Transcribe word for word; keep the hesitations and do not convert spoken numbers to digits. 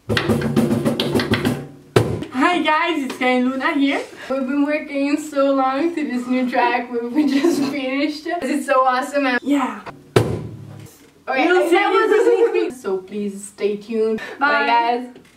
Hi guys, it's Gaia and Luna here. We've been working so long to this new track. We, we just finished. It's so awesome. And yeah. Okay, You'll that was a sneak peek. So please stay tuned. Bye, Bye guys.